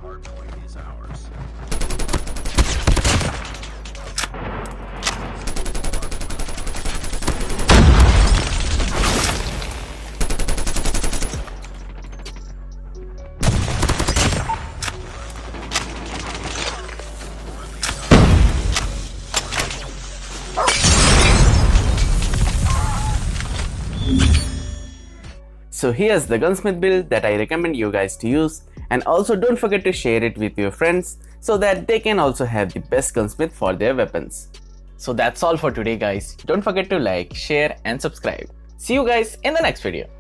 hard point is ours. So here's the gunsmith build that I recommend you guys to use, and also don't forget to share it with your friends so that they can also have the best gunsmith for their weapons. So that's all for today guys. Don't forget to like, share and subscribe. See you guys in the next video.